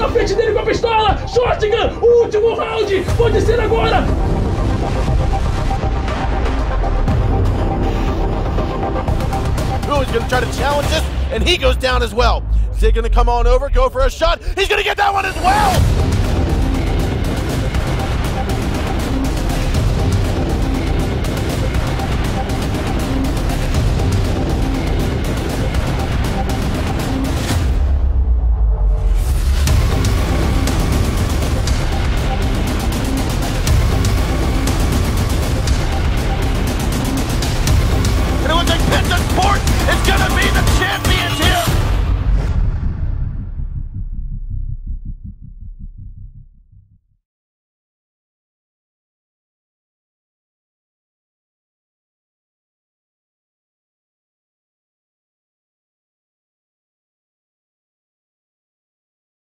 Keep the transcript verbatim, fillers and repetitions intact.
frente dele com a pistola. Shotgun, o último round. Pode ser agora. Ooh, he's gonna try to challenge this, and he goes down as well. Is he gonna come on over, go for a shot? He's gonna get that one as well!